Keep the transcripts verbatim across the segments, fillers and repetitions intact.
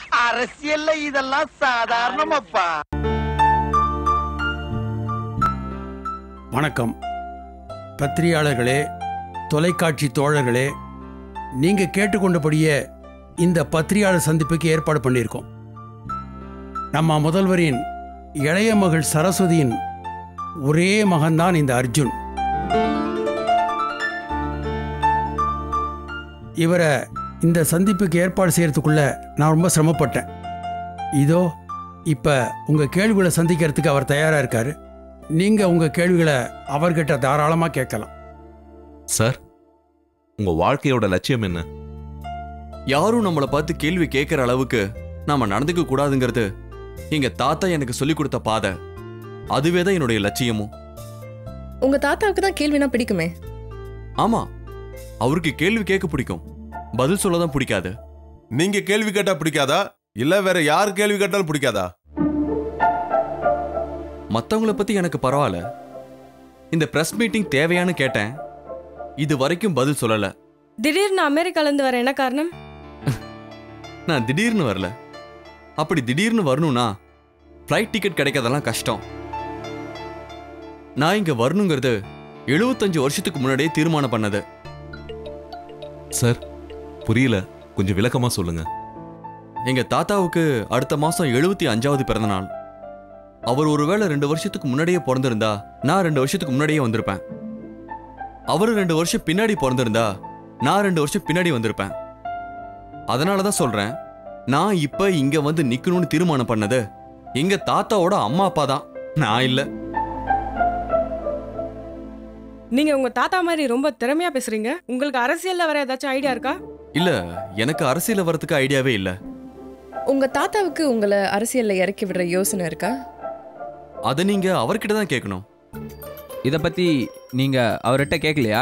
அரசியல்ல இதெல்லாம் சாதாரணமாப்பா. வணக்கம் பத்திரிகையாளர்களே, தொலைக்காட்சி தோழர்களே, நீங்க கேட்டுக்கொண்டபடியே இந்த பத்திரிகையாளர் சந்திப்புக்கு ஏற்பாடு பண்ணியிருக்கோம். நம்ம முதல்வரின் இளைய மகள் சரஸ்வதியின் ஒரே மகன்தான் இந்த அர்ஜுன். இவரை இந்த சந்திப்புக்கு ஏற்பாடு செய்யறதுக்குள்ள நான் ரொம்ப சிரமப்பட்டேன். இதோ இப்ப உங்க கேள்விகளை சந்திக்கிறதுக்கு அவர் தயாரா இருக்காரு. நீங்க உங்க கேள்விகளை அவர்கிட்ட தாராளமா கேட்கலாம். சார், உங்க வாழ்க்கையோட லட்சியம் என்ன? யாரும் நம்மளை பார்த்து கேள்வி கேட்கிற அளவுக்கு நாம நடந்துக்க கூடாதுங்கிறது எங்க தாத்தா எனக்கு சொல்லி கொடுத்த பாதை. அதுவே தான் என்னுடைய லட்சியமும். உங்க தாத்தாவுக்கு தான் கேள்வினா பிடிக்குமே? ஆமா, அவருக்கு கேள்வி கேட்க பிடிக்கும், பதில் சொல்லதான் பிடிக்காது. நீங்க கேள்வி கேட்டா பிடிக்காதா, இல்ல வேற யார் கேள்வி கேட்டாலும் பிடிக்காதா? மத்தவங்கள பத்தி எனக்கு பரவாயில்ல. இந்த பிரஸ் மீட்டிங் தேவையானு கேட்டேன், இது வரைக்கும் பதில் சொல்லல. திடீர்னு அமெரிக்கால இருந்து வர என்ன காரணம்? நான் திடீர்னு வரல. அப்படி திடீர்னு வரணும்னா ஃப்ளைட் டிக்கெட் கிடைக்காதெல்லாம் கஷ்டம். நான் இங்க வரணுங்கிறது எழுபத்தஞ்சு வருஷத்துக்கு முன்னாடியே தீர்மானம் பண்ணது. சார், புரியல, கொஞ்சம் விளக்கமா சொல்லுங்க. எங்க தாத்தாவுக்கு அடுத்த மாசம் எழுபத்தி அஞ்சாவது பிறந்த நாள். அவர் ஒருவேளை ரெண்டு வருஷத்துக்கு முன்னாடியே பிறந்திருந்தா நான் ரெண்டு வருஷத்துக்கு முன்னாடியே வந்திருப்பேன். அவரு ரெண்டு வருஷம் பின்னாடி பிறந்திருந்தா நான் ரெண்டு வருஷம் பின்னாடி வந்திருப்பேன். அதனாலதான் சொல்றேன், நான் இப்ப இங்க வந்து நிக்கணும்னு தீர்மானம் பண்ணது எங்க தாத்தாவோட அம்மா அப்பா தான், நான் இல்ல. நீங்க உங்க தாத்தா மாதிரி ரொம்ப திறமையா பேசுறீங்க. உங்களுக்கு அரசியல்ல வர ஏதாச்சும் ஐடியா இருக்கா? இல்ல, எனக்கு அரசியல வரதுக்கு ஐடியாவே இல்ல. உங்க தாத்தாவுக்கு உங்களை அரசியல்ல இறக்கி விடுற யோசனை இருக்கா? அத நீங்க அவர்கிட்ட தான் கேட்கணும். இத பத்தி நீங்க அவர்கிட்ட கேட்கலையா?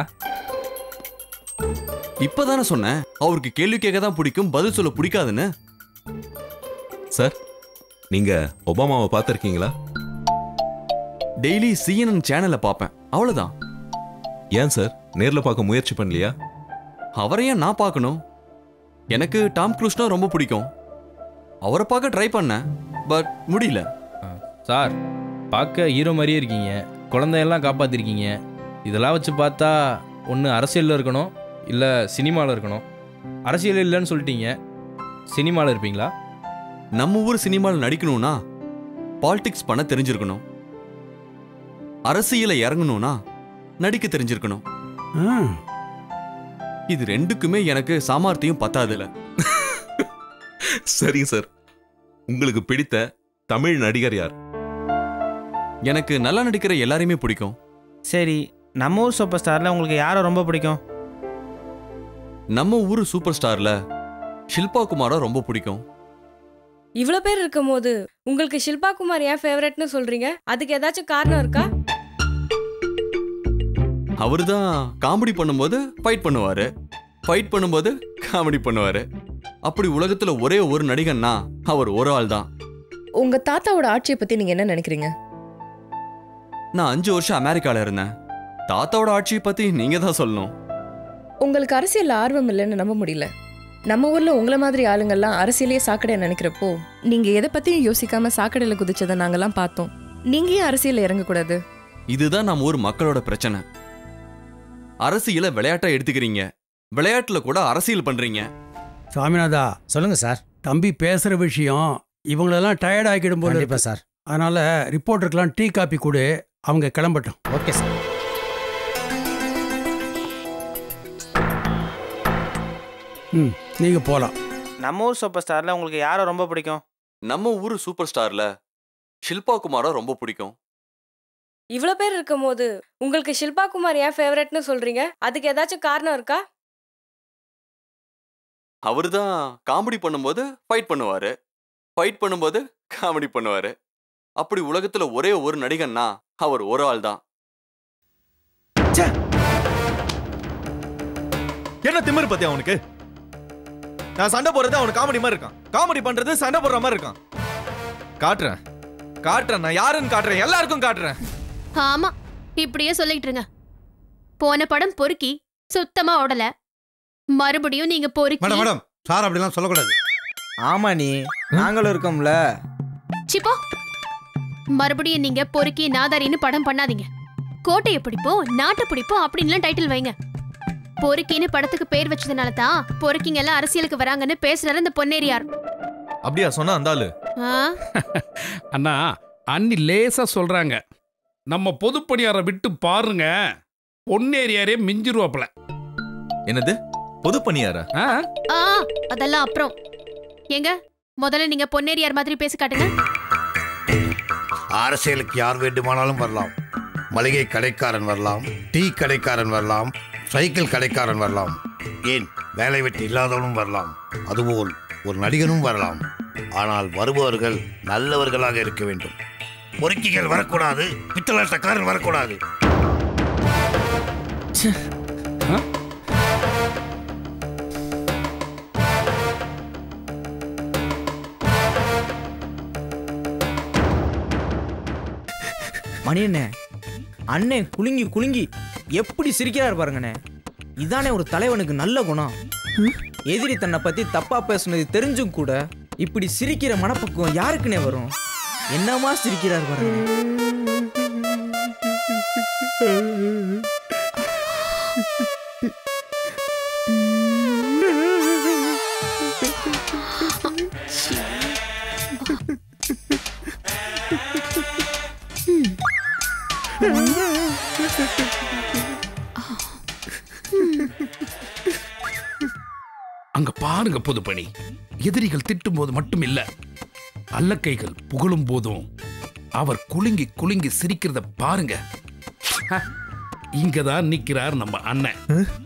இப்பதானே சொன்னேன், அவருக்கு கேள்வி கேட்க தான் பிடிக்கும், பதில் சொல்ல பிடிக்காதுன்னு. சார், நீங்க ஒபாமாவை பார்த்திருக்கீங்களா? டெய்லி சிஎன்என் சேனலை பார்ப்பேன், அவ்வளவுதான். ஏன் சார் நேர்ல பார்க்க முயற்சி பண்ணலையா? அவரையும் நான் பார்க்கணும். எனக்கு டாம் க்ரூஸ்னா ரொம்ப பிடிக்கும். அவரை பார்க்க ட்ரை பண்ணேன், பட் முடியல. சார், பார்க்க ஹீரோ மாதிரியே இருக்கீங்க, குழந்தையெல்லாம் காப்பாத்திருக்கீங்க. இதெல்லாம் வச்சு பார்த்தா ஒன்று அரசியலில் இருக்கணும், இல்லை சினிமாவில் இருக்கணும். அரசியல் இல்லைன்னு சொல்லிட்டீங்க, சினிமாவில் இருப்பீங்களா? நம்ம ஊர் சினிமாவில் நடிக்கணும்னா பாலிடிக்ஸ் பண்ண தெரிஞ்சிருக்கணும். அரசியலை இறங்கணும்னா நடிக்க தெரிஞ்சிருக்கணும். இது ரெண்டுக்குமே எனக்கு சாமர்த்தியம் பத்தாதுல. சரி சார், உங்களுக்கு பிடித்த தமிழ் நடிகர் யார்? எனக்கு நல்லா நடிக்கிற எல்லாரையுமே பிடிக்கும். சரி, நம்ம ஊர் சூப்பர் ஸ்டார்ல உங்களுக்கு யாரை ரொம்ப பிடிக்கும்? நம்ம ஊர் சூப்பர் ஸ்டார்ல ஷில்பா குமாரை ரொம்ப பிடிக்கும். இவ்வளவு பேர் இருக்கும் போது உங்களுக்கு ஷில்பா குமார் ஏன் ஃபேவரட்னு சொல்றீங்க? அதுக்கு ஏதாச்சும் காரணம் இருக்கா? அவரு தான் காமெடி பண்ணும்போது ஃபைட் பண்ணுவாரு, ஃபைட் பண்ணும்போது காமெடி பண்ணுவாரு. அப்படி உலகத்துல ஒரே ஒரு நடிகன்னா அவர் ஒரு ஆள் தான். உங்க தாத்தாவோட ஆட்சியை பத்தி நீங்க என்ன நினைக்கிறீங்க? நான் அஞ்சு வருஷம் அமெரிக்கால இருந்தேன். தாத்தாவோட ஆட்சியை பத்தி நீங்க தான் சொல்லணும். உங்களுக்கு அரசியல் ஆர்வம் இல்லைன்னு நம்ப முடியல. நம்ம ஊர்ல உங்களை மாதிரி ஆளுங்கள்லாம் அரசியலையே சாக்கடையா நினைக்கிறப்போ நீங்க எதை பத்தியும் யோசிக்காம சாக்கடையில குதிச்சதை நாங்கெல்லாம் பார்த்தோம். நீங்க ஏன் அரசியல்ல இறங்கக்கூடாது? இதுதான் நம்ம ஊர் மக்களோட பிரச்சனை. அரசியலை விளையாட்டா எடுத்துக்கிறீங்க, விளையாட்டுல கூட அரசியல் பண்றீங்க. சாமிநாதா, சொல்லுங்க சார். தம்பி பேசுற விஷயம் இவங்களெல்லாம் டயர்ட் ஆக்கிடும் போல கண்டிப்பா சார். அதனால ரிப்போர்ட்டருக்கெல்லாம் டீ காப்பி கொடு, அவங்க கிளம்பட்டும். Okay sir. ம், நீங்க போலாம். நம்ம ஊர் சூப்பர் ஸ்டார்ல உங்களுக்கு யாரை ரொம்ப பிடிக்கும்? நம்ம ஊர் சூப்பர் ஸ்டார்ல ஷில்பா குமாரை ரொம்ப பிடிக்கும். இவ்வளவு பேர் இருக்கும் போது உங்களுக்கு ஷில்பா குமார் ஏன் ஃபேவரட்னு சொல்றீங்க? அதுக்கு ஏதாச்சும் காரணம் இருக்கா? அவரு தான் காமெடி பண்ணும்போது ஃபைட் பண்ணுவாரு, ஃபைட் பண்ணும்போது காமெடி பண்ணுவாரு. அப்படி உலகத்துல ஒரே ஒரு நடிகன்னா அவர் ஒரு ஆள் தான். என்ன திமிரு பத்தி அவனுக்கு? நான் சண்டை போடுறது அவனுக்கு காமெடி மாதிரி இருக்கான், காமெடி பண்றது சண்டை போடுற மாதிரி இருக்கான். காட்டுறேன் காட்டுறேன் நான் யாருன்னு காட்டுறேன், எல்லாருக்கும் காட்டுறேன். ஆமா, இப்படியே சொல்லிட்டு இருங்க. போன படம் பொறுக்கி சுத்தமா ஓடல, மறுபடியும் நீங்க பொறுக்கி. மேடம் மேடம் சார் அப்படிலாம் சொல்லக்கூடாது. ஆமா நீ நாங்களும் இருக்கோம்ல. சிப்போ மறுபடியும் நீங்க பொறுக்கி நாதாரின்னு படம் பண்ணாதீங்க. கோட்டையை பிடிப்போம் நாட்டை பிடிப்போம் அப்படின்லாம் டைட்டில் வைங்க. பொறுக்கின்னு படத்துக்கு பேர் வச்சதுனால தான் பொறுக்கிங்க எல்லாம் அரசியலுக்கு வராங்கன்னு பேசுறாரு இந்த பொன்னேரியார். அப்படியா சொன்னா அந்தாலு? அண்ணா அண்ணி லேசா சொல்றாங்க. நம்ம பொதுப்பணியாரை விட்டு பாருங்க, பொன்னேரியாரே மிஞ்சிருவாப்ல. என்னது பொதுப்பணியாரா? அதெல்லாம் அப்புறம். எங்க முதல்ல நீங்க பொன்னேரியார் மாதிரி பேசி காட்டுங்க. அரசியலுக்கு யார் வேண்டுமானாலும் வரலாம். மளிகை கடைக்காரன் வரலாம், டீ கடைக்காரன் வரலாம், சைக்கிள் கடைக்காரன் வரலாம், ஏன் வேலை வெட்டி இல்லாதவனும் வரலாம். அதுபோல் ஒரு நடிகனும் வரலாம். ஆனால் வருபவர்கள் நல்லவர்களாக இருக்க வேண்டும். பொறுக்கிகள் வரக்கூடாது, பித்தளாட்டக்காரன் வரக்கூடாது. மணியண்ணே, அண்ணே குலுங்கி குலுங்கி எப்படி சிரிக்கிறாரு பாருங்கண்ணே. இதானே ஒரு தலைவனுக்கு நல்ல குணம். எதிரி தன்னை பத்தி தப்பா பேசுனது தெரிஞ்சும் கூட இப்படி சிரிக்கிற மனப்பக்குவம் யாருக்குன்னே வரும்? என்னமா சிரிக்கிறார் பாருங்க. அங்க பாருங்க பொதுப்பணி, எதிரிகள் திட்டும் போது மட்டும் இல்ல, அல்லக்கைகள் புகழும் போதும் அவர் குலுங்கி குலுங்கி சிரிக்கிறத பாருங்க. இங்கதான் நிக்கிறார் நம்ம அண்ணன்.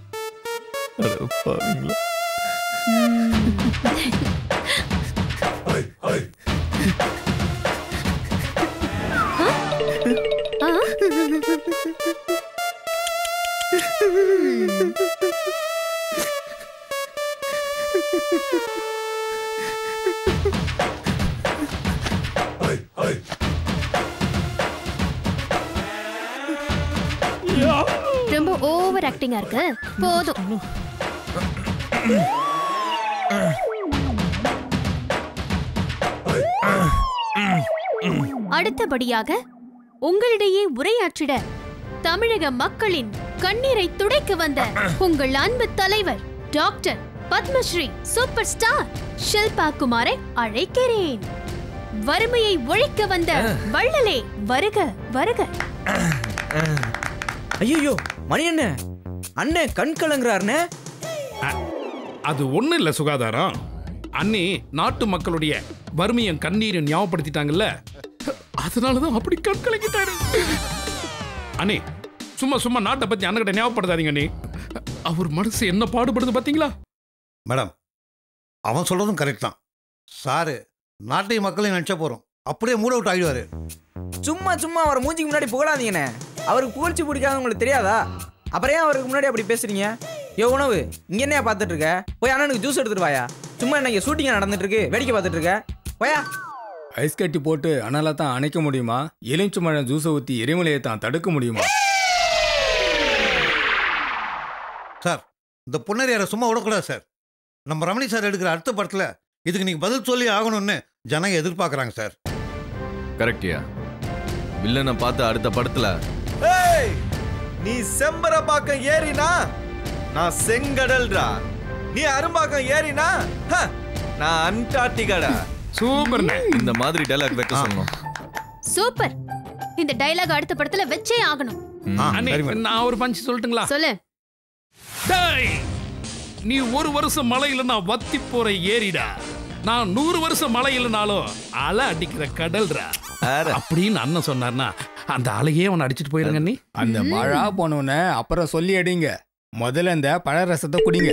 ரொம்ப ஓவர் ஆக்டிங்கா இருக்கு, போதும். அடுத்தபடியாக உங்களிடையே உரையாற்றிட தமிழக மக்களின் கண்ணீரை துடைக்க வந்த உங்கள் அன்பு தலைவர் doctor Padmashri super star Shilpa குமாரை அழைக்கிறேன். வறுமையை ஒழிக்க வந்த வள்ளலே வருக வருக. ஐயோ மணியண்ணே, அண்ணே கண் கலங்குறாருண்ணே. அது ஒண்ணு இல்ல சுகாதாரம், அண்ணி நாட்டு மக்களுடைய வறுமையும் கண்ணீரும் ஞாபகப்படுத்திட்டாங்கல்ல, அதனாலதான் அப்படி கண் கலங்கிட்டாரு. அண்ணே சும்மா சும்மா நாட்டை பத்தி அண்ணகிட்ட ஞாபகப்படுத்தாதீங்க அண்ணே. அவர் மனசு என்ன பாடுபடுது பாத்தீங்களா? மேடம், அவன் சொல்றதும் கரெக்ட் தான். சாரு நாட்டையும் மக்களையும் நினைச்சா போறோம், அப்படியே மூட் அவுட் ஆகிடுவாரு. சும்மா சும்மா அவரை மூஞ்சிக்கு முன்னாடி புகழாதீங்கண்ணே. அவருக்கு புகழ்ச்சி பிடிக்காத உங்களுக்கு தெரியாதா? அப்புறம் ஏன் அவருக்கு முன்னாடி அப்படி பேசுறீங்க? யோ உணவு, இங்க என்னையா பார்த்துட்டு இருக்க? போய் அண்ணனுக்கு ஜூஸ் எடுத்துட்டு வாயா. சும்மா என்ன ஷூட்டிங்கா நடந்துட்டு இருக்கு, வேடிக்கை பார்த்துட்டு இருக்க? போயா. ஐஸ் கட்டி போட்டு அனலை தான் அணைக்க முடியுமா? எலுமிச்சை மழை ஜூஸை ஊற்றி எரிமலையை தான் தடுக்க முடியுமா? சார், இந்த பொன்னேரியாரை சும்மா விடக்கூடாது சார். நம்ம ரமணி சார் எடுக்கிற அடுத்த படத்தில் இதுக்கு நீங்கள் பதில் சொல்லி ஆகணும்னு ஜனங்க எதிர்பார்க்குறாங்க சார். கரெக்டியா? வில்லனை பார்த்து அடுத்த படத்துல ஏய் நீ செம்பரப்பாக்கம் ஏறினா நான் செங்கடல்டா, நீ அரும்பாக்கம் ஏறினா நான் அண்டார்டிகாடா. சூப்பர். இந்த மாதிரி டயலாக் வைக்க சொல்லணும். சூப்பர். இந்த டயலாக் அடுத்த படத்துல வெச்சே ஆகணும். நான் ஒரு பஞ்ச் சொல்லட்டுங்களா? சொல்லு. நீ ஒரு வருஷம் மழை இல்லைன்னா வத்தி போற ஏறிடா, நான் நூறு வருஷம் மழை இல்லைனாலும் அலை அடிக்கிற கடல்ரா அப்படின்னு அண்ணன் சொன்னார்னா அந்த அலையே அவனை அடிச்சுட்டு போயிருங்க. நீ அந்த மழை போனோன்னு அப்புறம் சொல்லி அடிங்க, முதல்ல இந்த பழ ரசத்தை குடிங்க.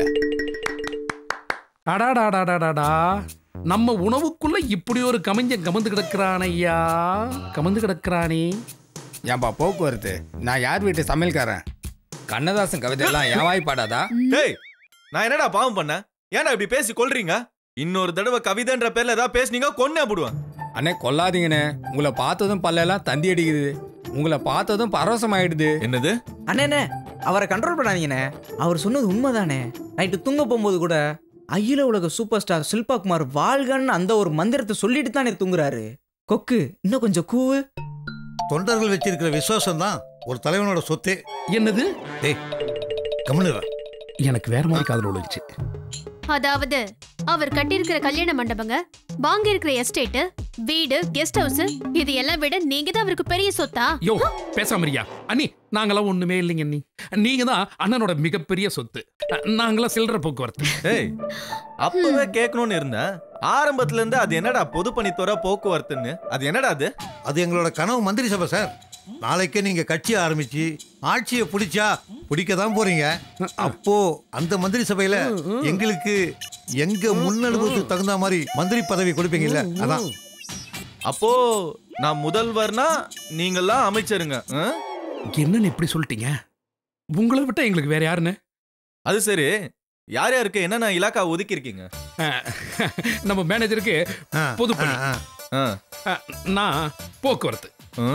அடாடாடாடாடா, நம்ம உணவுக்குள்ள இப்படி ஒரு கமிஞ்சன் கமந்து கிடக்குறான் ஐயா, கமந்து கிடக்குறானே. ஏன்பா போக்குவரத்து, நான் யார் வீட்டு சமையல்காரன்? கண்ணதாசன் கவிதை எல்லாம் என் வாய்ப்பாடாதா? டேய், நான் என்னடா பாவம் பண்ண? ஏன்டா இப்படி பேசி கொல்றீங்க? இன்னொரு தடவை கவிதைன்ற பேர்ல ஏதாவது பேசுனீங்க கொன்னே போடுவேன். அண்ணே கொல்லாதீங்கண்ணே, உங்களை பார்த்ததும் பல்லெல்லாம் தந்தி அடிக்குது, உங்களை பார்த்ததும் பரவசம் ஆயிடுது. என்னது? அண்ணே அவரை கண்ட்ரோல் பண்ணாதீங்கண்ணே. அவர் சொன்னது உண்மைதானே. நைட்டு தூங்க போகும்போது கூட அகில உலக சூப்பர் ஸ்டார் ஷில்பா குமார் வாழ்கன்னு அந்த ஒரு மந்திரத்தை சொல்லிட்டு தானே தூங்குறாரு. கொக்கு இன்னும் கொஞ்சம் கூவு. தொண்டர்கள் வச்சிருக்கிற விசுவாசம் தான் ஒரு தலைவனோட சொத்தே. என்னது? டேய் கம்முனுடா. எனக்கு வேற மாதிரி காதல் விழுந்துச்சு. அதாவது அவர் கட்டியிருக்கிற கல்யாண மண்டபங்க, வாங்கி இருக்கிற எஸ்டேட், வீடு, கெஸ்ட் ஹவுஸ், இது எல்லாம் விட நீங்க தான் அவருக்கு பெரிய சொத்தா? யோ பேசாமரியா அண்ணி, நாங்களாம் ஒண்ணுமே இல்லைங்க அண்ணி. நீங்க தான் அண்ணனோட மிகப்பெரிய சொத்து. நாங்களாம் சில்லற போக்குவரத்து. ஏய் அப்பவே கேட்கணும்னு இருந்தேன். ஆரம்பத்துல இருந்து அது என்னடா பொதுப்பணித்துறை போக்குவரத்துன்னு, அது என்னடா அது? அது எங்களோட கனவு மந்திரி சபை சார். நாளைக்கே நீங்க கட்சி ஆரம்பிச்சு ஆட்சியை பிடிச்சா பிடிக்க தான் போறீங்க. அப்போ அந்த மந்திரி சபையில எங்களுக்கு எங்க முன்னனுபவத்துக்கு தகுந்த மாதிரி மந்திரி பதவி கொடுப்பீங்கல்ல, அதான். அப்போ நான் முதல்வர்னா நீங்கெல்லாம் அமைச்சருங்க. என்னன்னு இப்படி சொல்லிட்டீங்க? உங்களை விட்டா எங்களுக்கு வேற யாருன்னு? அது சரி, யார் யாருக்கு என்னென்ன இலாக்கா ஒதுக்கி இருக்கீங்க? நம்ம மேனேஜருக்கு பொதுப்பணி, நான் போக்குவரத்து.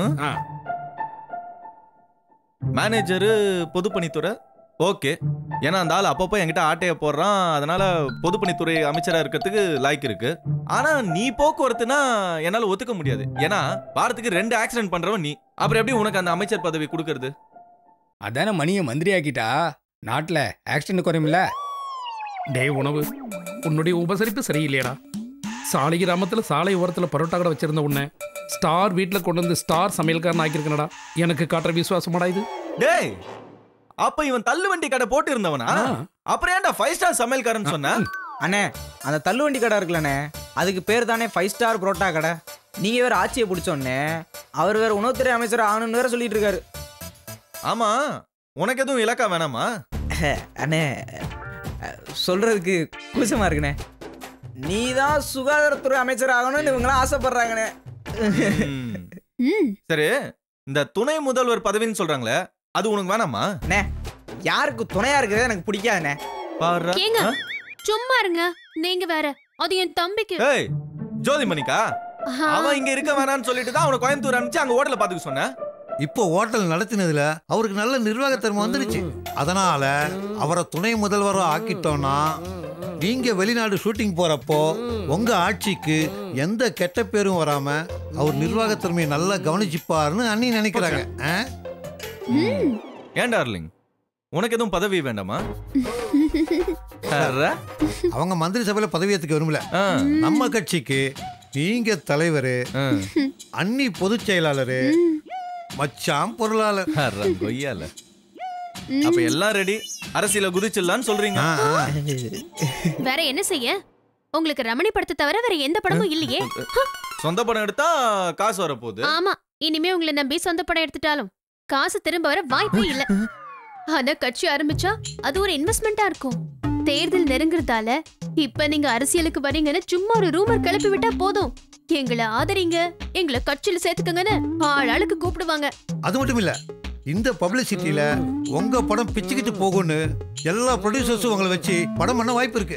மேனேஜரு பொதுப்பணித்துறை ஓகே. ஏன்னா அந்த ஆள் அப்பப்போ என்கிட்ட ஆட்டைய போடுறான், அதனால பொதுப்பணித்துறை அமைச்சராக இருக்கிறதுக்கு லாய்க்கு இருக்கு. ஆனா நீ போக்குவரத்துனா என்னால ஒத்துக்க முடியாது. ஏன்னா வாரத்துக்கு ரெண்டு ஆக்சிடென்ட் பண்றவன் நீ, அப்புறம் எப்படி உனக்கு அந்த அமைச்சர் பதவி கொடுக்கறது? அதான மணியை மந்திரி ஆக்கிட்டா நாட்டில் ஆக்சிடென்ட் குறையும்ல. டே உணவு, உன்னுடைய உபசரிப்பு சரியில்லையடா. சாலை கிராமத்தில் சாலை ஓரத்தில் பரோட்டா கடை வச்சிருந்த உன்னை ஸ்டார் வீட்டில் கொண்டு வந்து ஸ்டார் சமையல்காரன் ஆக்கியிருக்கனடா. எனக்கு காட்டுற விசுவாசமாடா இது? டேய் அப்ப இவன் தள்ளு வண்டி கடை போட்டு இருந்தவனா? அப்புறம் ஏன்டா ஃபைவ் ஸ்டார் சமையல்காரன் சொன்ன? அண்ணே அந்த தள்ளு வண்டி கடை இருக்குல்லண்ணே, அதுக்கு பேர் தானே ஃபைவ் ஸ்டார் புரோட்டா கடை. நீங்க வேற ஆட்சியை பிடிச்சோன்னே அவர் வேற உணவுத்துறை அமைச்சர் ஆகணும்னு வேற சொல்லிட்டு இருக்காரு. ஆமா, உனக்கு எதுவும் இலக்கா வேணாமா? அண்ணே சொல்றதுக்கு கூசமா இருக்குண்ணே. நீ தான் சுகாதாரத்துறை அமைச்சர் ஆகணும்னு இவங்களாம் ஆசைப்படுறாங்கண்ணே. சரி, இந்த துணை முதல்வர் பதவின்னு சொல்றாங்களே, அது உனக்கு வேணாமா? அண்ணே யாருக்கு துணையா இருக்கிறது எனக்கு பிடிக்காதுண்ணே. ஏங்க சும்மா இருங்க, நீங்க வேற. அது என் தம்பிக்கு. ஏய் ஜோதிமணிக்கா, அவன் இங்க இருக்க வேணாம்னு சொல்லிட்டு தான் அவனை கோயம்புத்தூர் அனுப்பிச்சு அங்க ஹோட்டல்ல பாத்துக்க சொன்னேன். இப்போ ஹோட்டல் நடத்தினதுல அவருக்கு நல்ல நிர்வாகத்திறமை வந்துருச்சு. அதனால அவரை துணை முதல்வரா ஆக்கிட்டோம்னா நீங்க வெளிநாடு ஷூட்டிங் போறப்போ உங்க ஆட்சிக்கு எந்த கெட்ட பேரும் வராம அவர் நிர்வாகத்திறமையை நல்லா கவனிச்சுப்பாருன்னு அண்ணி நினைக்கிறாங்க. ஏன் டார்லிங், உனக்கு எதுவும் பதவி வேண்டாமா? அவங்க மந்திரி சபையில பதவி ஏத்துக்க விரும்பல. நம்ம கட்சிக்கு நீங்க தலைவரு, அண்ணி பொதுச் செயலாளரு, மச்சான் பொருளாளர். அப்ப எல்லாம் ரெடி, அரசியல குதிச்சிடலான்னு சொல்றீங்க. வேற என்ன செய்ய? உங்களுக்கு ரமணி படத்தை தவிர வேற எந்த படமும் இல்லையே. சொந்த படம் எடுத்தா காசு வர போகுது. ஆமா, இனிமே உங்களை நம்பி சொந்த படம் எடுத்துட்டாலும் காசு திரும்ப வர வாய்ப்பே இல்ல. ஆனா கட்சி ஆரம்பிச்சா அது ஒரு இன்வெஸ்ட்மெண்டா இருக்கும். தேர்தல் நெருங்குறதால இப்ப நீங்க அரசியலுக்கு வரீங்கன்னு சும்மா ஒரு ரூமர் கிளப்பி விட்டா போதும், எங்களை ஆதரிங்க, எங்களை கட்சியில சேர்த்துக்கங்கன்னு ஆளாளுக்கு கூப்பிடுவாங்க. அது மட்டும் இல்ல, இந்த பப்ளிசிட்டியில உங்க படம் பிச்சுக்கிட்டு போகும்னு எல்லா ப்ரொடியூசர்ஸும் உங்களை வச்சு படம் பண்ண வாய்ப்பு இருக்கு.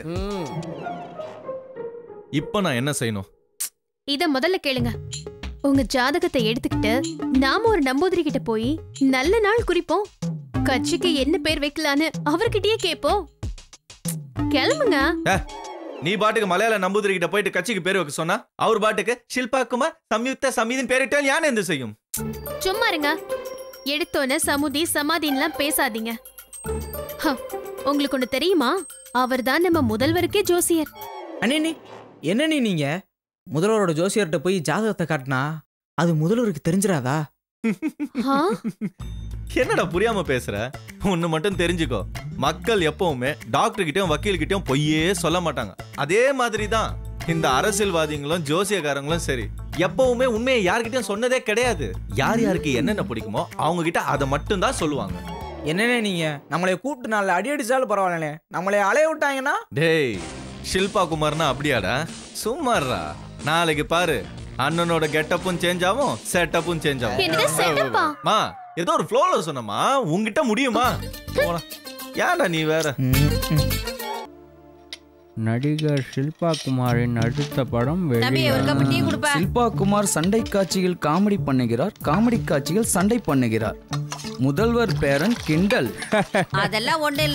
இப்ப நான் என்ன செய்யணும்? இத முதல்ல கேளுங்க. உங்க ஜாதகத்தை எடுத்துக்கிட்டு நாம ஒரு நம்பூதிரி கிட்ட போய் நல்ல நாள் குறிப்போம், கட்சிக்கு என்ன பேர் வைக்கலான்னு அவர்கிட்டயே கேட்போம். கிளம்புங்க. நீ பாட்டுக்கு மலையாள நம்பூதிரி கிட்ட போயிட்டு கட்சிக்கு பேர் வைக்க சொன்னா அவர் பாட்டுக்கு ஷில்பா குமார் சம்யுக்த சமிதின் பேரிட்டால் யானை என்ன செய்யும்? சும்மா இருங்க. எடுத்தோன்னு சமுதி சமாதின்லாம் பேசாதீங்க. உங்களுக்கு ஒண்ணு தெரியுமா? அவர் தான் நம்ம முதல்வருக்கே ஜோசியர். அண்ணே என்ன நீங்க முதல்வரோட ஜோசியர்கிட்ட போய் ஜாதகத்தை காட்டினா அது முதல்வருக்கு தெரிஞ்சிடாதா? என்னடா புரியாம பேசுற? ஒண்ணு மட்டும் தெரிஞ்சுக்கோ, மக்கள் எப்பவுமே டாக்டர் கிட்டயும் வக்கீல் கிட்டயும் பொய்யே சொல்ல மாட்டாங்க. அதே மாதிரி தான் இந்த அரசியல்வாதிகளும் ஜோசியக்காரங்களும் சரி, எப்பவுமே உண்மையை யார்கிட்டயும் சொன்னதே கிடையாது. யார் யாருக்கு என்னென்ன பிடிக்குமோ அவங்க கிட்ட அதை மட்டும் தான் சொல்லுவாங்க. என்னண்ணே நீங்க நம்மளை கூப்பிட்டு நாலு அடி அடிச்சாலும் பரவாயில்லண்ணே, நம்மளை அலைய விட்டாங்கன்னா? டேய் ஷில்பா குமார்னா அப்படியாடா? சும்மாறா, நாளைக்கு பாரு அண்ணனோட கெட்டப்பும் சேஞ்ச் ஆகும், செட்டப்பும் சேஞ்ச் ஆகும். மா ஏதோ ஒரு ஃப்ளோல சொன்னமா, உன்கிட்ட முடியுமா? ஏன்டா நீ வேற? நடிகர் ஷில்பா குமாரின் அடுத்த படம் ஷில்பா குமார் சண்டை காட்சிகள் காமெடி பண்ணுகிறார், காமெடி காட்சிகள் சண்டை பண்ணுகிறார். முதல்வர் பேரன் கிண்டல். அதெல்லாம் ஒண்ணு இல்ல,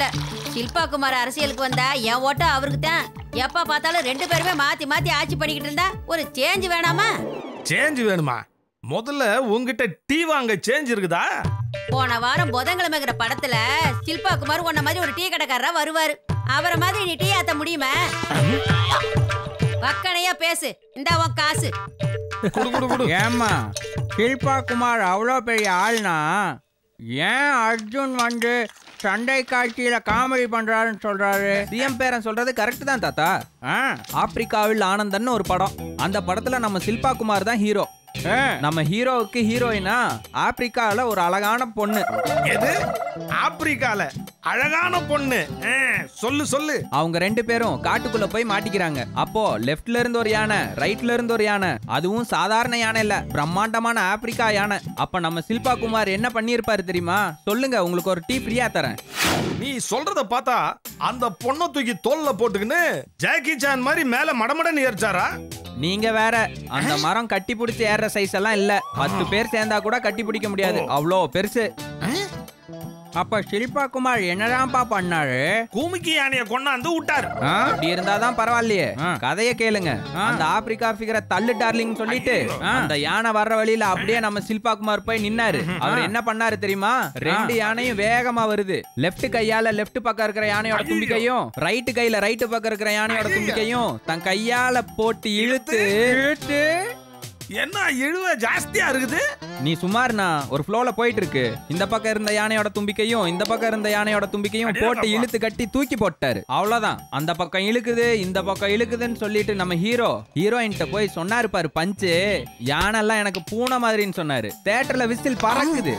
ஷில்பா குமார் அரசியலுக்கு வந்தா என் ஓட்ட அவருக்கு தான். எப்ப பார்த்தாலும் ரெண்டு பேருமே மாத்தி மாத்தி ஆட்சி பண்ணிக்கிட்டு இருந்தா ஒரு சேஞ்ச் வேணாமா? சேஞ்ச் வேணுமா? முதல்ல உங்ககிட்ட டீ வாங்க சேஞ்ச் இருக்குதா? போன வாரம் புதன்கிழமைங்கிற படத்துல ஷில்பா குமார் உன்ன மாதிரி ஒரு டீ கடைக்காரரா வருவாரு. அவரை மாதிரி நீ டீ ஆத்த முடியுமா? வக்கனையா பேசு. இந்தா உன் காசு. ஏம்மா ஷில்பா குமார் அவ்வளோ பெரிய ஆள்னா ஏன் அர்ஜுன் வந்து சண்டை காட்சியில காமெடி பண்றாருன்னு சொல்றாரு? சிஎம் பேரன் சொல்றது கரெக்ட் தான் தாத்தா. ஆப்பிரிக்காவில் ஆனந்தன்னு ஒரு படம். அந்த படத்துல நம்ம ஷில்பா குமார் தான் ஹீரோ. நம்ம ஹீரோவுக்கு ஹீரோயினா ஆப்பிரிக்கால ஒரு அழகான பொண்ணு. எது? ஆப்பிரிக்கால அழகான பொண்ணு? சொல்லு சொல்லு. அவங்க ரெண்டு பேரும் காட்டுக்குள்ள போய் மாட்டிக்கிறாங்க. அப்போ லெஃப்ட்ல இருந்து ஒரு யானை, ரைட்ல இருந்து ஒரு யானை, அதுவும் சாதாரண யானை இல்ல, பிரம்மாண்டமான ஆப்பிரிக்கா யானை. அப்ப நம்ம ஷில்பா குமார் என்ன பண்ணிருப்பாரு தெரியுமா? சொல்லுங்க, உங்களுக்கு ஒரு டீ ஃப்ரீயா தரேன். நீ சொல்றத பார்த்தா அந்த பொண்ணை தூக்கி தோல்ல போட்டுக்கின்னு ஜாக்கி சான் மாதிரி மேல மடமடன்னு ஏறிச்சாரா? நீங்க வேற. அந்த மரம் கட்டி பிடிச்சி ஏற சைஸ் எல்லாம் இல்ல. பத்து பேர் சேர்ந்தா கூட கட்டி பிடிக்க முடியாது, அவ்வளோ பெருசு. அப்ப ஷில்பா குமார் என்னதான்ப்பா பண்ணாரு? கூமிக்கு யானைய கொண்டாந்து விட்டாரு. அப்படி இருந்தாதான் பரவாயில்லையே. கதைய கேளுங்க. அந்த ஆப்பிரிக்கா ஃபிகரை தள்ளு டார்லிங் சொல்லிட்டு அந்த யானை வர்ற வழியில அப்படியே நம்ம ஷில்பா குமார் போய் நின்னாரு. அவர் என்ன பண்ணாரு தெரியுமா? ரெண்டு யானையும் வேகமா வருது. லெப்ட் கையால லெப்ட் பக்கம் இருக்கிற யானையோட தும்பிக்கையும், ரைட்டு கையில ரைட்டு பக்கம் இருக்கிற யானையோட தும்பிக்கையும் தன் கையால போட்டு இழுத்து இழுத்து என்ன இழுவ ஜாஸ்தியா இருக்குது. நீ சுமார்னா ஒரு ஃப்ளோல போயிட்டு இருக்கு. இந்த பக்கம் இருந்த யானையோட தும்பிக்கையும் இந்த பக்கம் இருந்த யானையோட தும்பிக்கையும் போட்டு இழுத்து கட்டி தூக்கி போட்டாரு. அவ்வளவுதான். அந்த பக்கம் இழுக்குது இந்த பக்கம் இழுக்குதுன்னு சொல்லிட்டு நம்ம ஹீரோ ஹீரோயின்ட்ட போய் சொன்னாரு பாரு பஞ்சு, யானை எல்லாம் எனக்கு பூனை மாதிரின்னு சொன்னாரு. தியேட்டர்ல விசில் பறக்குது.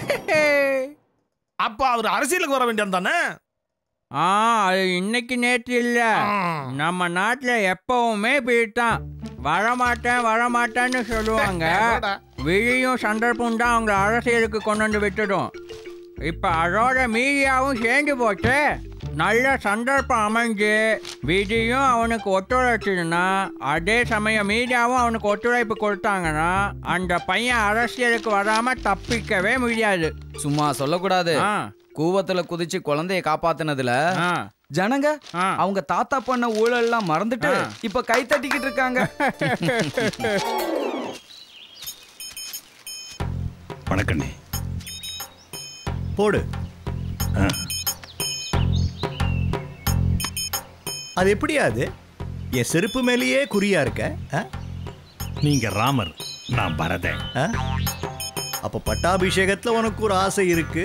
அப்ப அவர் அரசியலுக்கு வர வேண்டியது தானே? ஆ அது இன்னைக்கு நேற்று இல்ல, நம்ம நாட்டுல எப்பவுமே போயிட்டான். வரமாட்டேன் வரமாட்டேன்னு சொல்லுவாங்க. விழியும் சந்தர்ப்பம் தான் அவங்க அரசியலுக்கு கொண்டு வந்து விட்டுடும். இப்ப அதோட மீடியாவும் சேர்ந்து போச்சு. நல்ல சந்தர்ப்பம் அமைஞ்சு விதியும் அவனுக்கு ஒத்துழைச்சுன்னா, அதே சமயம் மீடியாவும் அவனுக்கு ஒத்துழைப்பு கொடுத்தாங்கன்னா அந்த பையன் அரசியலுக்கு வராம தப்பிக்கவே முடியாது. சும்மா சொல்லக்கூடாது. கூவத்துல குதிச்சு குழந்தைய காப்பாத்தினதுல ஜனங்க அவங்க தாத்தா பண்ண ஊழல் எல்லாம் மறந்துட்டு இப்ப கை தட்டிக்கிட்டு இருக்காங்க. வணக்கண்ணே. போடு. அது எப்படியா? அது என் செருப்பு மேலேயே குறியா இருக்க. நீங்க ராமர், நான் பரதன். அப்ப பட்டாபிஷேகத்துல உனக்கு ஒரு ஆசை இருக்கு.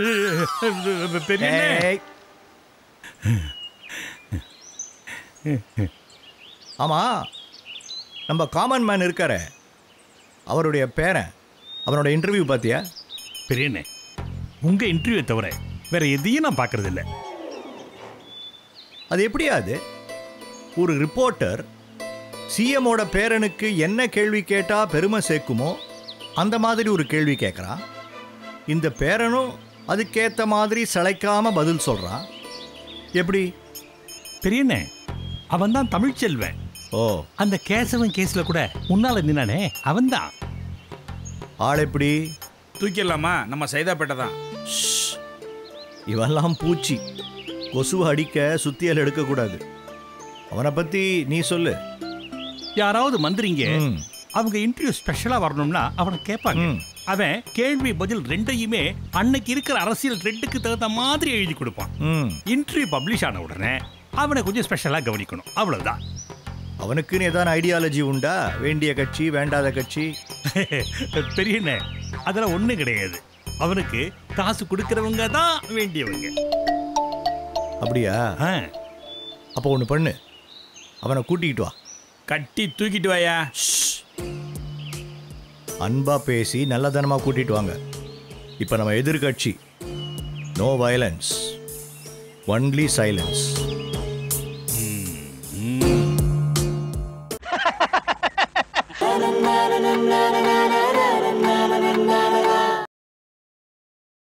ஆமா, நம்ம காமன் மேன் இருக்காரு, அவருடைய பேரன், அவனோட இன்டர்வியூ பாத்தியா? பெரியண்ணே, உங்க இன்டர்வியூ தவிர வேற எதையும் நான் பார்க்கறது இல்லை. அது எப்படியா? அது ஒரு ரிப்போர்ட்டர் சிஎம்மோட பேரனுக்கு என்ன கேள்வி கேட்டா பெருமை சேர்க்குமோ அந்த மாதிரி ஒரு கேள்வி கேட்குறான். இந்த பேரனும் அதுக்கேற்ற மாதிரி சளைக்காம பதில் சொல்றான். எப்படி? பெரியண்ணே, அவன் தான் தமிழ் செல்வன். ஓ, அந்த கேசவன் கேஸ்ல கூட முன்னால நின்னானே அவன் தான். ஆள் எப்படி? தூக்கிடலாமா? நம்ம சைதாப்பேட்டை தான். இவெல்லாம் பூச்சி, கொசுவை அடிக்க சுத்தியல் எடுக்கக்கூடாது. அவனை பத்தி நீ சொல்லு. யாராவது மந்திரிங்க அவங்க இன்டர்வியூ ஸ்பெஷலா வரணும்னா அவனை கேட்பாங்க. அவன் கேள்வி பதில் ரெண்டையுமே அன்னைக்கு இருக்கிற அரசியல் ட்ரெண்டுக்கு தகுந்த மாதிரி எழுதி கொடுப்பான். இன்டர்வியூ பப்ளிஷ் ஆன உடனே அவனை கொஞ்சம் ஸ்பெஷலா கவனிக்கணும், அவ்வளவுதான். அவனுக்குன்னு ஏதாவது ஐடியாலஜி உண்டா? வேண்டிய கட்சி வேண்டாத கட்சி? பெரியண்ணே, அதெல்லாம் ஒண்ணு கிடையாது. அவனுக்கு காசு கொடுக்கறவங்க தான் வேண்டியவங்க. அப்படியா? அப்போ ஒண்ணு பண்ணு, அவனை கூட்டிக்கிட்டு வா. கட்டி தூக்கிட்டு வாயா. அன்பா பேசி நல்லதனமா கூட்டிட்டு வாங்க. இப்ப நம்ம எதிர்கட்சி. No violence, only silence.